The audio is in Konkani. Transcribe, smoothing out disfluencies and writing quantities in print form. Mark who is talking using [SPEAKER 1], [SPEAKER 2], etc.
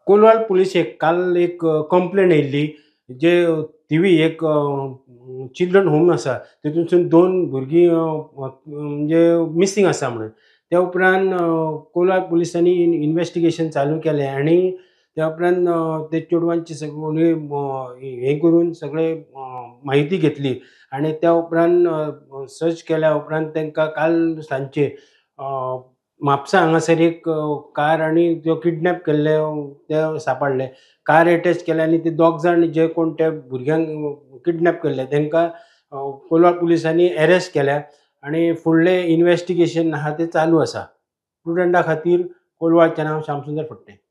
[SPEAKER 1] कोलवाळ पुलिशेक काल एक कंप्लेंट येयल्ली. जे थिवी एक चिल्ड्रन होम आसा, तितूंतसून 2 भुरगीं म्हणजे मिसींग आसा म्हणून. त्या उपरांत कोलवाळ पुलिसांनी इन्व्हेस्टिगेशन चालू केलें आनी त्या उपरांत ते चेडवांची सगळी हे करून सगळे माहिती घेतली आनी त्या उपरांत सर्च केल्या उपरांत तांकां काल सांजचे म्हापसा हांगासर एक कार आनी जो किडनॅप केल्ले ते सापडले. कार अटॅच केल्या आनी ते दोग जाण जे कोण त्या भुरग्यांक किडनॅप केल्ले तांकां कोलवाळ पुलिसांनी अरेस्ट केल्या आनी फुडलें इन्व्हेस्टिगेशन आहा तें चालू आसा. स्टुडंटा खातीर कोलवाळचें नांव श्यामसुंदर फडते.